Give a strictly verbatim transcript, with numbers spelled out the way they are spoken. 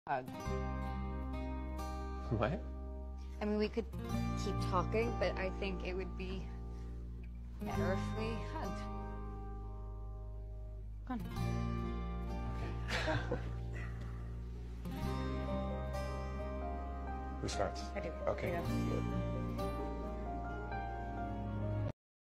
hug. What? I mean, we could keep talking, but I think it would be better if we hugged. Come on. Who starts? I do. Okay. Yeah.